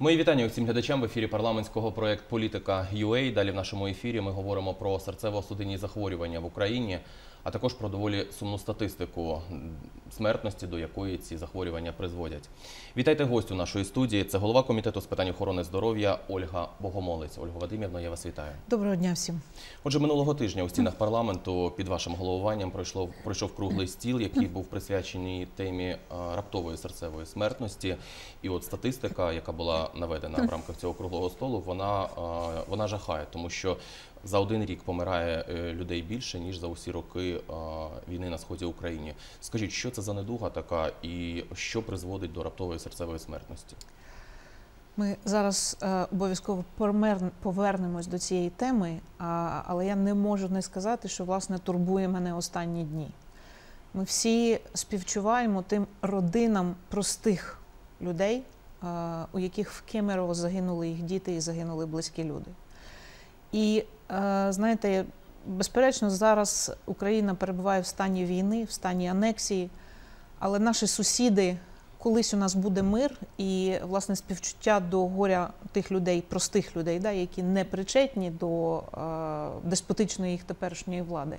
Мої вітання усім глядачам в ефірі парламентського проєкту «Політика.UA». Далі в нашому ефірі ми говоримо про серцево-судинні захворювання в Україні, а також про доволі сумну статистику смертності, до якої ці захворювання призводять. Вітайте гостю нашої студії. Це голова Комітету з питань охорони здоров'я Ольга Богомолець. Ольга Вадимівна, я вас вітаю. Доброго дня всім. Отже, минулого тижня у стінах парламенту під вашим головуванням пройшов круглий стіл, який був присвячений темі раптової серцевої смертності. І от статистика, яка була наведена в рамках цього круглого столу, вона жахає, тому що за один рік помирає людей більше, ніж за усі роки війни на сході України. Скажіть, що це за недуга така і що призводить до раптової серцевої смертності? Ми зараз обов'язково повернемось до цієї теми, але я не можу не сказати, що, власне, турбує мене останні дні. Ми всі співчуваємо тим родинам простих людей, у яких в Кемерово загинули їх діти і загинули близькі люди. І, знаєте, безперечно, зараз Україна перебуває в стані війни, в стані анексії, але наші сусіди, колись у нас буде мир і, власне, співчуття до горя тих людей, простих людей, які не причетні до деспотичної їх теперішньої влади,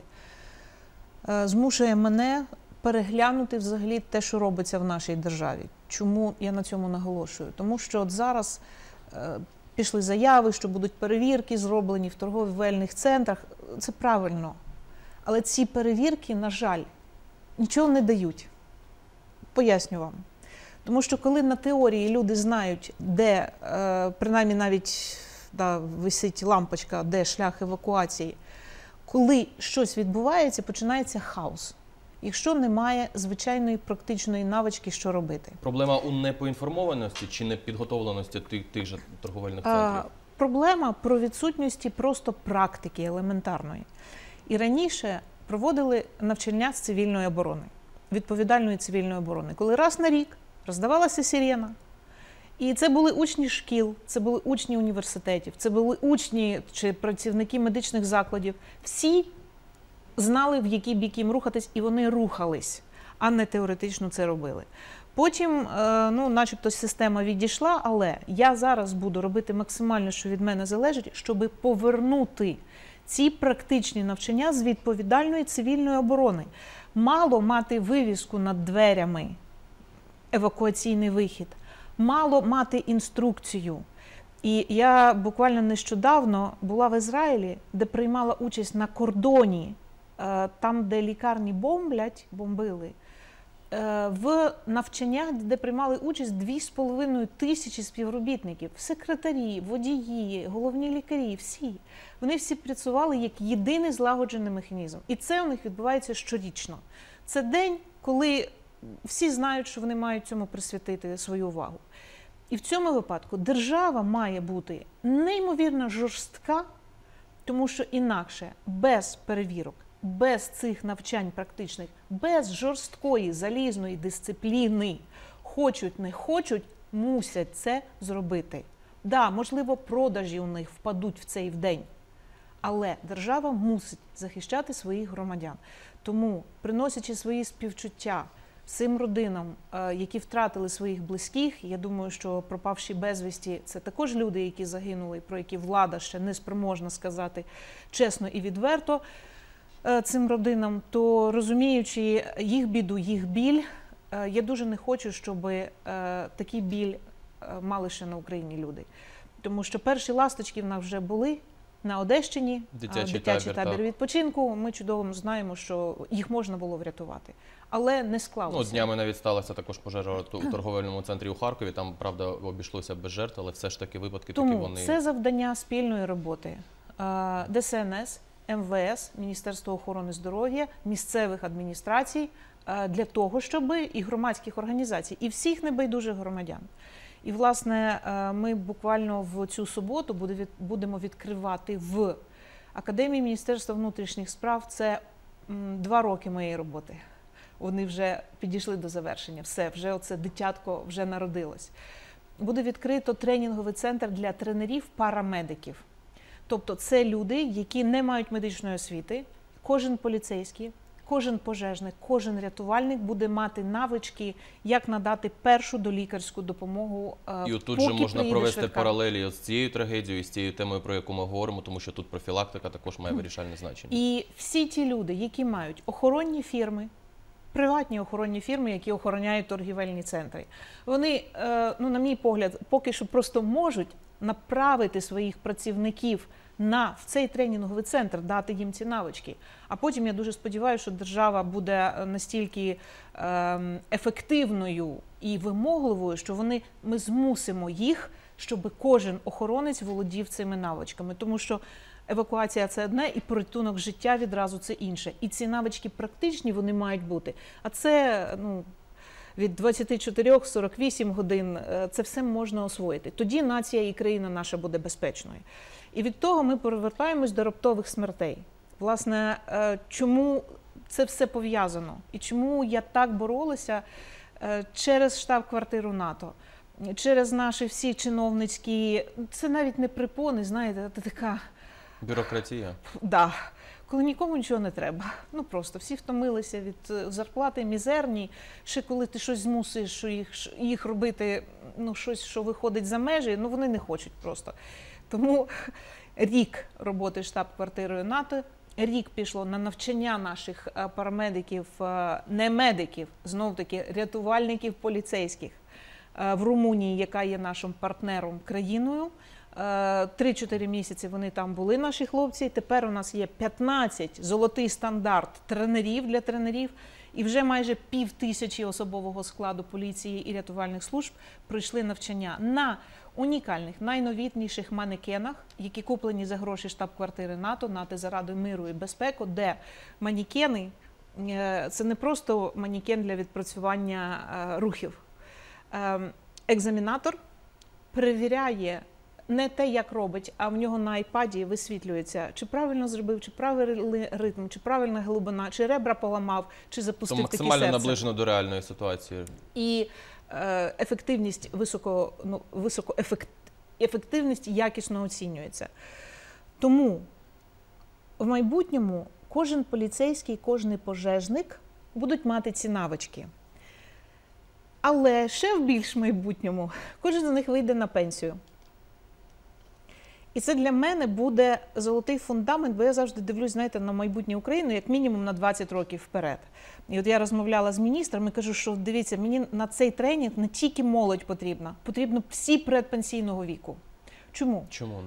змушує мене переглянути взагалі те, що робиться в нашій державі. Чому я на цьому наголошую? Тому що от зараз пішли заяви, що будуть перевірки зроблені в торговельних центрах. Це правильно. Але ці перевірки, на жаль, нічого не дають. Поясню вам. Тому що коли на теорії люди знають, де, принаймні навіть висить лампочка, де шлях евакуації, коли щось відбувається, починається хаос. Якщо немає звичайної практичної навички, що робити. Проблема у непоінформованості чи непідготовленості тих же торговельних центрів? Проблема про відсутності просто практики елементарної. І раніше проводили навчання з цивільної оборони, відповідальної цивільної оборони, коли раз на рік роздавалася сирена. І це були учні шкіл, це були учні університетів, це були учні чи працівники медичних закладів. Всі знали, в який бік їм рухатись, і вони рухались, а не теоретично це робили. Потім, начебто, система відійшла, але я зараз буду робити максимально, що від мене залежить, щоб повернути ці практичні навчання з відповідальної цивільної оборони. Мало мати вивіску над дверями, евакуаційний вихід, мало мати інструкцію. І я буквально нещодавно була в Ізраїлі, де приймала участь на кордоні, там, де лікарні бомбили, в навчаннях, де приймали участь 2500 співробітників, секретарі, водії, головні лікарі, всі. Вони всі працювали як єдиний злагоджений механізм. І це у них відбувається щорічно. Це день, коли всі знають, що вони мають цьому присвятити свою увагу. І в цьому випадку держава має бути неймовірно жорстка, тому що інакше без перевірок, без цих навчань практичних, без жорсткої залізної дисципліни, хочуть, не хочуть, мусять це зробити. Да, можливо, продажі у них впадуть в цей день, але держава мусить захищати своїх громадян. Тому, приносячи свої співчуття цим родинам, які втратили своїх близьких, я думаю, що пропавші безвісті – це також люди, які загинули, про які влада ще не спроможна сказати чесно і відверто цим родинам, то розуміючи їх біду, їх біль, я дуже не хочу, щоб такий біль мали ще на Україні люди. Тому що перші ласточки в нас вже були на Одещині, дитячий табір відпочинку. Ми чудово знаємо, що їх можна було врятувати. Але не склалося. Днями навіть сталася також пожежа у торговельному центрі у Харкові. Там, правда, обійшлося без жертв, але все ж таки випадки такі вони... Тому це завдання спільної роботи ДСНС, МВС, Міністерство охорони здоров'я, місцевих адміністрацій, для того, щоб і громадських організацій, і всіх небайдужих громадян. І, власне, ми буквально в цю суботу будемо відкривати в Академії Міністерства внутрішніх справ. Це 2 роки моєї роботи. Вони вже підійшли до завершення. Все, вже оце дитятко вже народилось. Буде відкрито тренінговий центр для тренерів-парамедиків. Тобто це люди, які не мають медичної освіти. Кожен поліцейський, кожен пожежник, кожен рятувальник буде мати навички, як надати першу долікарську допомогу, І от тут поки же можна приїде провести швидка. паралелі з цією трагедією, з цією темою, про яку ми говоримо, тому що тут профілактика також має вирішальне значення. І всі ті люди, які мають охоронні фірми, приватні охоронні фірми, які охороняють торгівельні центри, вони, ну, на мій погляд, поки що просто можуть направити своїх працівників в цей тренінговий центр, дати їм ці навички. А потім, я дуже сподіваюся, що держава буде настільки ефективною і вимогливою, що ми змусимо їх, щоб кожен охоронець володів цими навичками. Тому що евакуація – це одне, і порятунок життя відразу – це інше. І ці навички практичні, вони мають бути. А це, ну, від 24-48 годин це все можна освоїти. Тоді нація і країна наша буде безпечною. І від того ми повертаємось до раптових смертей. Власне, чому це все пов'язано? І чому я так боролася через штаб-квартиру НАТО, через наші всі чиновницькі, це навіть не припони, знаєте, це така... Бюрократія. Да. Коли нікому нічого не треба. Ну просто всі втомилися від зарплати мізерні. Ще коли ти щось змусиш їх робити, ну щось, що виходить за межі, ну вони не хочуть просто. Тому рік роботи штаб-квартирою НАТО, рік пішло на навчання наших парамедиків, не медиків, знов-таки рятувальників поліцейських в Румунії, яка є нашим партнером країною. 3-4 місяці вони там були, наші хлопці. Тепер у нас є 15 золотий стандарт тренерів для тренерів. І вже майже 5000 особового складу поліції і рятувальних служб пройшли навчання на унікальних, найновітніших манекенах, які куплені за гроші штаб-квартири НАТО, НАТО заради миру і безпеки, де манекени – це не просто манекен для відпрацювання рухів. Екзамінатор перевіряє не те, як робить, а в нього на айпаді висвітлюється, чи правильно зробив, чи правильний ритм, чи правильна глибина, чи ребра поламав, чи запустив таке серце. Максимально наближено до реальної ситуації. І ефективність, ефективність якісно оцінюється. Тому в майбутньому кожен поліцейський, кожен пожежник будуть мати ці навички. Але ще в більш майбутньому кожен з них вийде на пенсію. І це для мене буде золотий фундамент, бо я завжди дивлюсь, знаєте, на майбутнє України як мінімум на 20 років вперед. І от я розмовляла з міністром і кажу, що дивіться, мені на цей тренінг не тільки молодь потрібна, потрібно всі предпенсійного віку. Чому? Чому?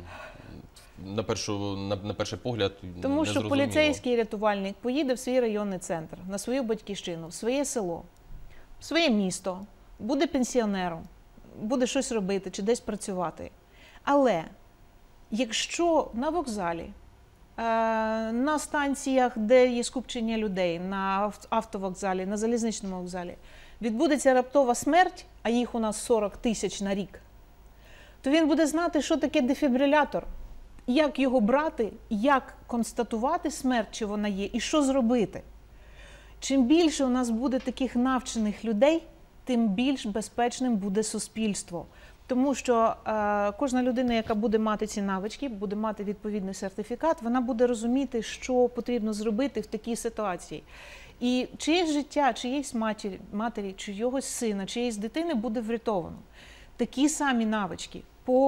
На перший погляд Тому що незрозуміло. поліцейський рятувальник поїде в свій районний центр, на свою батьківщину, в своє село, в своє місто, буде пенсіонером, буде щось робити чи десь працювати. Але якщо на вокзалі, на станціях, де є скупчення людей, на автовокзалі, на залізничному вокзалі, відбудеться раптова смерть, а їх у нас 40 тисяч на рік, то він буде знати, що таке дефібрилятор, як його брати, як констатувати смерть, чи вона є, і що зробити. Чим більше у нас буде таких навчених людей, тим більш безпечним буде суспільство. Тому що кожна людина, яка буде мати ці навички, буде мати відповідний сертифікат, вона буде розуміти, що потрібно зробити в такій ситуації. І чиєсь життя, чиєсь матері, чийогось сина, чиєїсь дитини буде врятовано. Такі самі навички.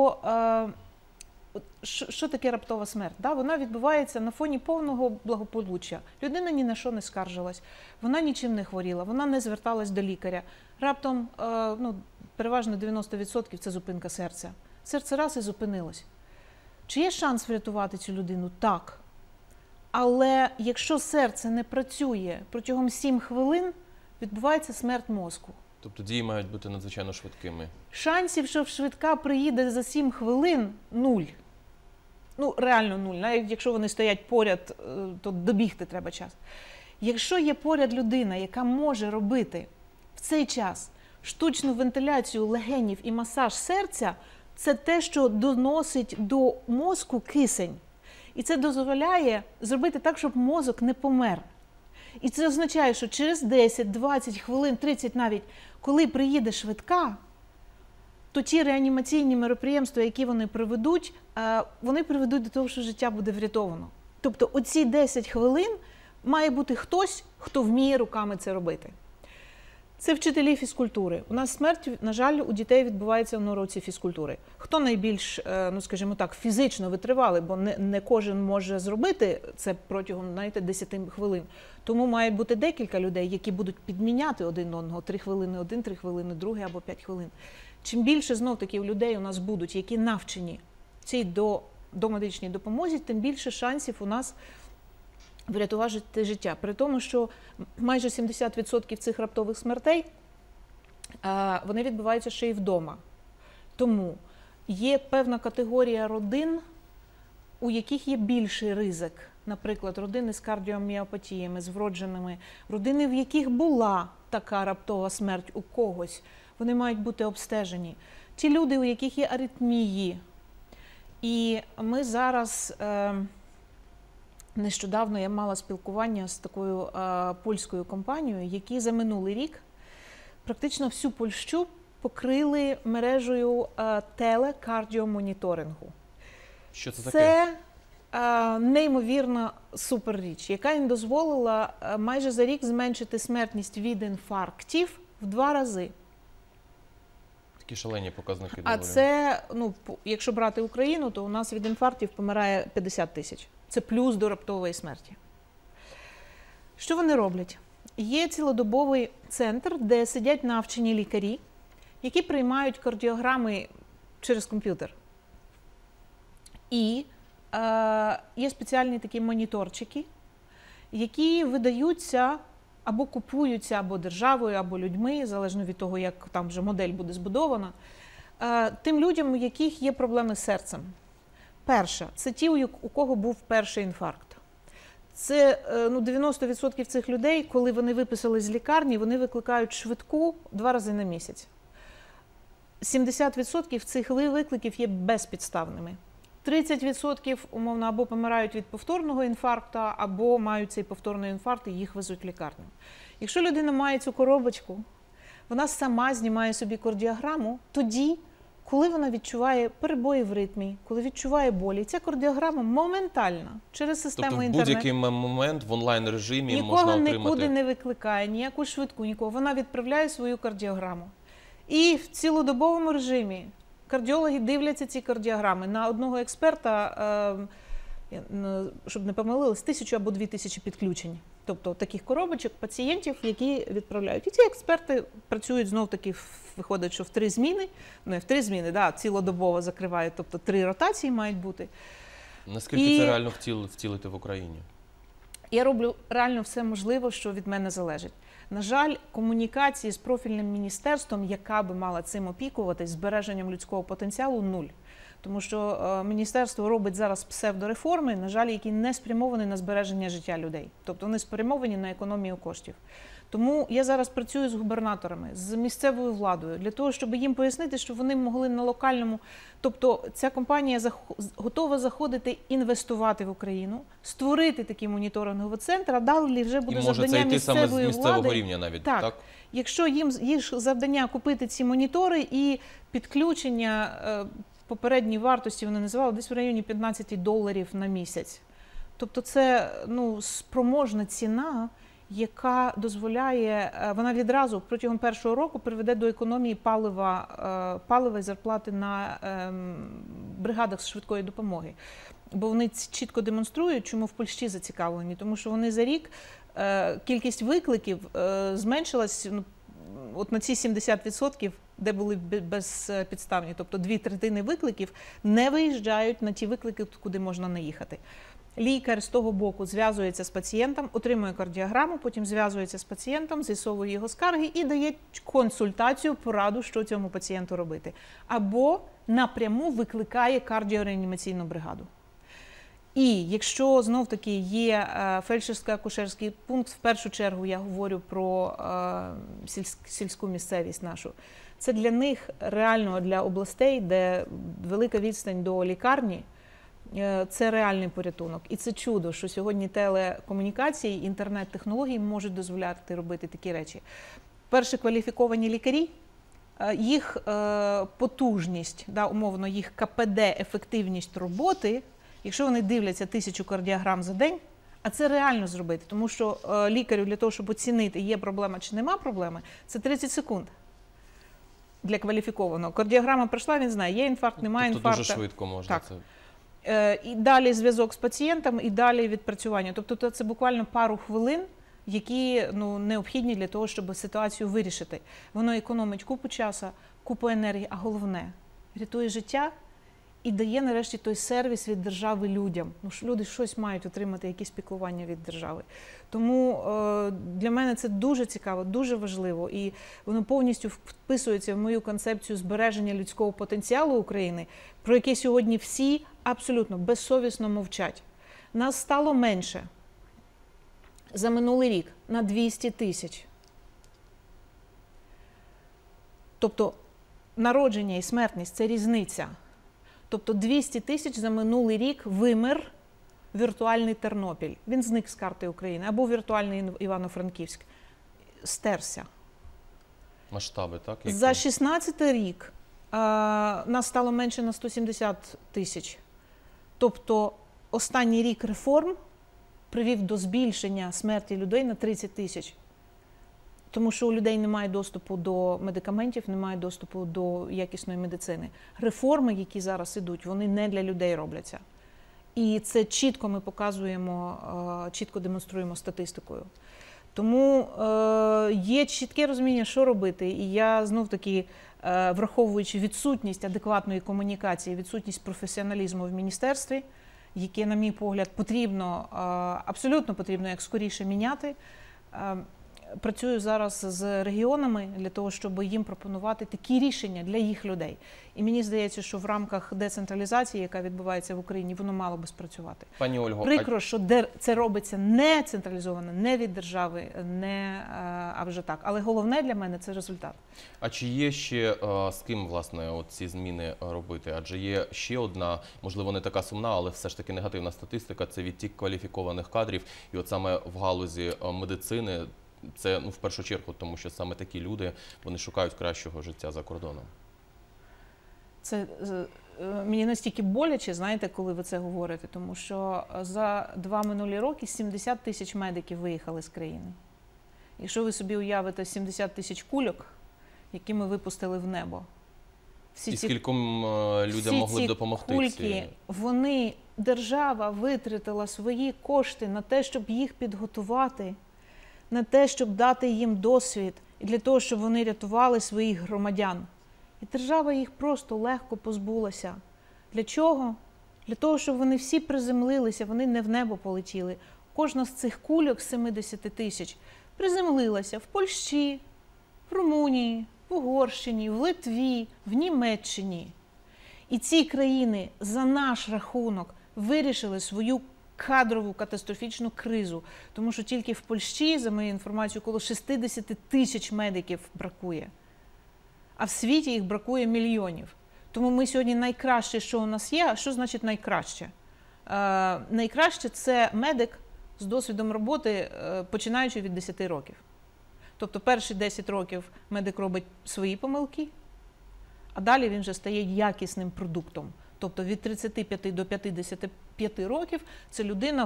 Що таке раптова смерть? Да? Вона відбувається на фоні повного благополуччя. Людина ні на що не скаржилась, вона нічим не хворіла, вона не зверталась до лікаря. Раптом, переважно 90% – це зупинка серця. Серце раз і зупинилось. Чи є шанс врятувати цю людину? Так. Але якщо серце не працює протягом 7 хвилин, відбувається смерть мозку. Тобто дії мають бути надзвичайно швидкими. Шансів, що швидка приїде за 7 хвилин – 0. Ну, реально 0. Навіть якщо вони стоять поряд, то добігти треба час. Якщо є поряд людина, яка може робити в цей час штучну вентиляцію легенів і масаж серця, це те, що доносить до мозку кисень. І це дозволяє зробити так, щоб мозок не помер. І це означає, що через 10, 20 хвилин, 30 навіть, коли приїде швидка, то ті реанімаційні мероприємства, які вони приведуть до того, що життя буде врятовано. Тобто оці 10 хвилин має бути хтось, хто вміє руками це робити. Це вчителі фізкультури. У нас смерть, на жаль, у дітей відбувається на уроці фізкультури. Хто найбільш, ну скажімо так, фізично витривалий, бо не кожен може зробити це протягом, знаєте, 10 хвилин. Тому має бути декілька людей, які будуть підміняти один одного. 3 хвилини один, 3 хвилини другий або 5 хвилин. Чим більше знов-таки людей у нас будуть, які навчені цій домедичній допомозі, тим більше шансів у нас врятувати життя. При тому, що майже 70% цих раптових смертей, вони відбуваються ще й вдома. Тому є певна категорія родин, у яких є більший ризик. Наприклад, родини з кардіоміопатіями, з вродженими, родини, в яких була така раптова смерть у когось, вони мають бути обстежені. Ті люди, у яких є аритмії. І ми зараз... Нещодавно я мала спілкування з такою польською компанією, які за минулий рік практично всю Польщу покрили мережею телекардіомоніторингу. Що це таке? Це неймовірна суперріч, яка їм дозволила майже за рік зменшити смертність від інфарктів в 2 рази. Такі шалені показники. А це, ну, якщо брати Україну, то у нас від інфарктів помирає 50 тисяч. Це плюс до раптової смерті. Що вони роблять? Є цілодобовий центр, де сидять навчені лікарі, які приймають кардіограми через комп'ютер. І є спеціальні такі моніторчики, які видаються або купуються або державою, або людьми, залежно від того, як там вже модель буде збудована, тим людям, у яких є проблеми з серцем. Перше, це ті, у кого був перший інфаркт. Це 90% цих людей, коли вони виписали з лікарні, вони викликають швидку 2 рази на місяць. 70% цих викликів є безпідставними. 30% умовно або помирають від повторного інфаркту, або мають цей повторний інфаркт і їх везуть в лікарню. Якщо людина має цю коробочку, вона сама знімає собі кардіограму тоді, коли вона відчуває перебої в ритмі, коли відчуває болі. Ця кардіограма моментально через систему інтернет. Тобто в будь-який момент в онлайн-режимі можна отримати? Нікого нікуди не викликає, ніяку швидку, нікого. Вона відправляє свою кардіограму. І в цілодобовому режимі кардіологи дивляться ці кардіограми. На одного експерта, щоб не помилились, 1000 або 2000 підключень. Тобто таких коробочок пацієнтів, які відправляють. І ці експерти працюють знов-таки, виходить, що в 3 зміни, не в 3 зміни, да, цілодобово закривають, тобто 3 ротації мають бути. Наскільки це реально втілити в Україні? Я роблю реально все можливе, що від мене залежить. На жаль, комунікації з профільним міністерством, яка би мала цим опікуватись, збереженням людського потенціалу, 0. Тому що міністерство робить зараз псевдореформи, на жаль, які не спрямовані на збереження життя людей. Тобто вони спрямовані на економію коштів. Тому я зараз працюю з губернаторами, з місцевою владою, для того, щоб їм пояснити, що вони могли на локальному... Тобто ця компанія готова заходити, інвестувати в Україну, створити такий моніторинговий центр, а далі вже буде завдання місцевої влади. І може це йти саме з місцевого рівня навіть, так? Так. Якщо їх завдання купити ці монітори і підключення попередній вартості, вони називали, десь в районі $15 на місяць. Тобто це спроможна ціна, яка дозволяє, вона відразу протягом першого року приведе до економії палива і зарплати на бригадах з швидкої допомоги. Бо вони чітко демонструють, чому в Польщі зацікавлені. Тому що вони за рік, кількість викликів зменшилась от на ці 70%, де були безпідставні. Тобто 2/3 викликів не виїжджають на ті виклики, куди можна наїхати. Лікар з того боку зв'язується з пацієнтом, отримує кардіограму, потім зв'язується з пацієнтом, з'ясовує його скарги і дає консультацію, пораду, що цьому пацієнту робити. Або напряму викликає кардіореанімаційну бригаду. І якщо знов-таки є фельдшерсько-акушерський пункт, в першу чергу я говорю про сільську місцевість нашу, це для них реально, для областей, де велика відстань до лікарні, це реальний порятунок. І це чудо, що сьогодні телекомунікації, інтернет-технології можуть дозволяти робити такі речі. Перші кваліфіковані лікарі, їх потужність, умовно, їх КПД, ефективність роботи, якщо вони дивляться 1000 кардіограм за день, А це реально зробити, тому що лікарю для того, щоб оцінити, є проблема чи нема проблеми, це 30 секунд для кваліфікованого. Кардіограма пройшла, він знає, є інфаркт, немає Тобто інфаркту. дуже швидко можна Так. це. І далі зв'язок з пацієнтом, і далі відпрацювання. Тобто це буквально пару хвилин, які необхідні для того, щоб ситуацію вирішити. Воно економить купу часу, купу енергії, а головне – рятує життя і дає нарешті той сервіс від держави людям. Ну, люди щось мають отримати, якісь піклування від держави. Тому для мене це дуже цікаво, дуже важливо. І воно повністю вписується в мою концепцію збереження людського потенціалу України, про яке сьогодні всі абсолютно безсовісно мовчать. Нас стало менше за минулий рік на 200 тисяч. Тобто народження і смертність – це різниця. Тобто 200 тисяч за минулий рік вимер віртуальний Тернопіль. Він зник з карти України. Або віртуальний Івано-Франківськ. Стерся. Масштаби, так? За 16 рік нас стало менше на 170 тисяч. Тобто останній рік реформ привів до збільшення смерті людей на 30 тисяч. Тому що у людей немає доступу до медикаментів, немає доступу до якісної медицини. Реформи, які зараз ідуть, вони не для людей робляться. І це чітко ми показуємо, чітко демонструємо статистикою. Тому є чітке розуміння, що робити. І я знов-таки, враховуючи відсутність адекватної комунікації, відсутність професіоналізму в міністерстві, яке, на мій погляд, потрібно, абсолютно потрібно як скоріше міняти, працюю зараз з регіонами для того, щоб їм пропонувати такі рішення для їх людей. І мені здається, що в рамках децентралізації, яка відбувається в Україні, воно мало би спрацювати. Пані Ольго, Прикро, що це робиться не централізовано, не від держави, а вже так. Але головне для мене – це результат. А чи є ще з ким, власне, ці зміни робити? Адже є ще одна, можливо, не така сумна, але все ж таки негативна статистика – це відтік кваліфікованих кадрів. І от саме в галузі медицини це в першу чергу, тому що саме такі люди, вони шукають кращого життя за кордоном. Це мені настільки боляче, знаєте, коли ви це говорите, тому що за 2 минулі роки 70 тисяч медиків виїхали з країни. Якщо ви собі уявите 70 тисяч кульок, які ми випустили в небо. І скільком людям могли допомогти? Кульки, держава витратила свої кошти на те, щоб їх підготувати, на те, щоб дати їм досвід, і для того, щоб вони рятували своїх громадян. І держава їх просто легко позбулася. Для чого? Для того, щоб вони всі приземлилися, вони не в небо полетіли. Кожна з цих кульок, 70 тисяч, приземлилася в Польщі, в Румунії, в Угорщині, в Литві, в Німеччині. І ці країни за наш рахунок вирішили свою кадрову катастрофічну кризу. Тому що тільки в Польщі, за моєю інформацією, коло 60 тисяч медиків бракує. А в світі їх бракує мільйонів. Тому ми сьогодні найкраще, що у нас є. А що значить найкраще? Найкраще – це медик з досвідом роботи, починаючи від 10 років. Тобто перші 10 років медик робить свої помилки, а далі він вже стає якісним продуктом. Тобто від 35 до 55 років це людина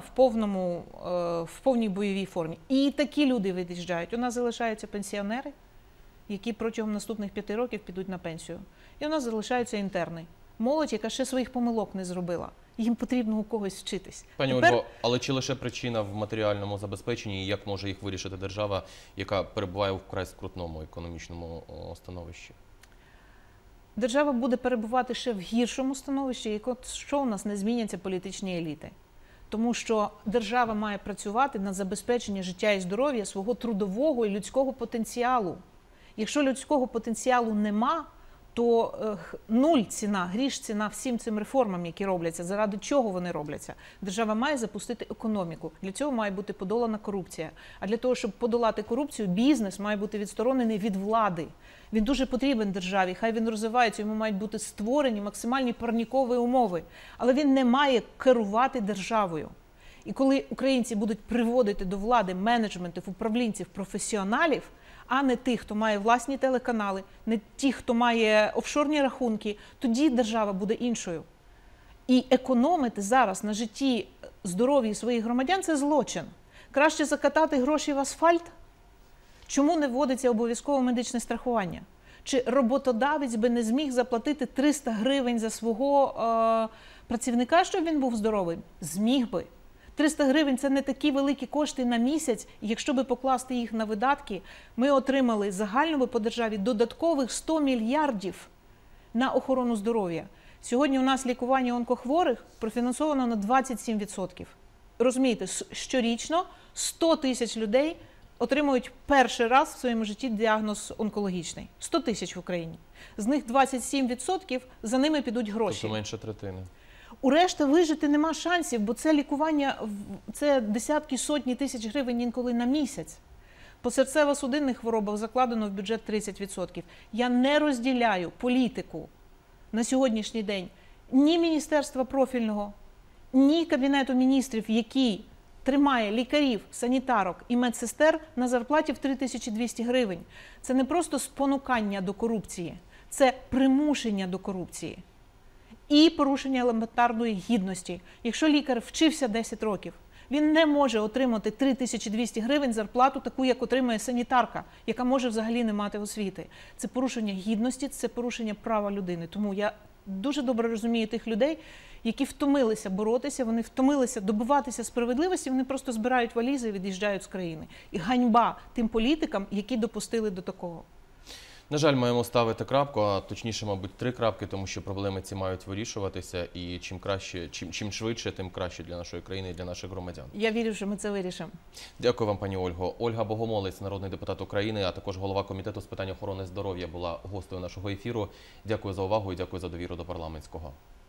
в повній бойовій формі. І такі люди від'їжджають. У нас залишаються пенсіонери, які протягом наступних 5 років підуть на пенсію. І у нас залишаються інтерни. Молодь, яка ще своїх помилок не зробила. Їм потрібно у когось вчитись. Пані Ольго, але чи лише причина в матеріальному забезпеченні, і як може їх вирішити держава, яка перебуває в вкрай скрутному економічному становищі? Держава буде перебувати ще в гіршому становищі, якщо у нас не зміняться політичні еліти. Тому що держава має працювати на забезпечення життя і здоров'я свого трудового і людського потенціалу. Якщо людського потенціалу нема, то нуль ціна, гріш ціна всім цим реформам, які робляться. Заради чого вони робляться? Держава має запустити економіку. Для цього має бути подолана корупція. А для того, щоб подолати корупцію, бізнес має бути відсторонений від влади. Він дуже потрібен державі, хай він розвивається, йому мають бути створені максимальні парнікові умови. Але він не має керувати державою. І коли українці будуть приводити до влади менеджментів, управлінців, професіоналів, а не тих, хто має власні телеканали, не ті, хто має офшорні рахунки, тоді держава буде іншою. І економити зараз на житті здоров'ї своїх громадян – це злочин. Краще закатати гроші в асфальт? Чому не вводиться обов'язкове медичне страхування? Чи роботодавець би не зміг заплатити 300 гривень за свого працівника, щоб він був здоровий? Зміг би. 300 гривень – це не такі великі кошти на місяць, і якщо би покласти їх на видатки, ми отримали загально по державі додаткових 100 мільярдів на охорону здоров'я. Сьогодні у нас лікування онкохворих профінансовано на 27%. Розумієте, щорічно 100 тисяч людей отримують перший раз в своєму житті діагноз онкологічний. 100 тисяч в Україні. З них 27% за ними підуть гроші. Тобто менше третини. У решти вижити нема шансів, бо це лікування, це десятки, сотні тисяч гривень інколи на місяць. По серцево-судинних хворобах закладено в бюджет 30%. Я не розділяю політику на сьогоднішній день ні Міністерства профільного, ні Кабінету міністрів, який тримає лікарів, санітарок і медсестер на зарплаті в 3200 гривень. Це не просто спонукання до корупції, це примушення до корупції. І порушення елементарної гідності. Якщо лікар вчився 10 років, він не може отримати 3200 гривень зарплату, таку, як отримує санітарка, яка може взагалі не мати освіти. Це порушення гідності, це порушення права людини. Тому я дуже добре розумію тих людей, які втомилися боротися, вони втомилися добиватися справедливості, вони просто збирають валізи і від'їжджають з країни. І ганьба тим політикам, які допустили до такого. На жаль, маємо ставити крапку, а точніше, мабуть, 3 крапки, тому що проблеми ці мають вирішуватися, і чим краще, чим швидше, тим краще для нашої країни і для наших громадян. Я вірю, що ми це вирішимо. Дякую вам, пані Ольго. Ольга Богомолець, народний депутат України, а також голова Комітету з питань охорони здоров'я, була гостею нашого ефіру. Дякую за увагу і дякую за довіру до парламентського.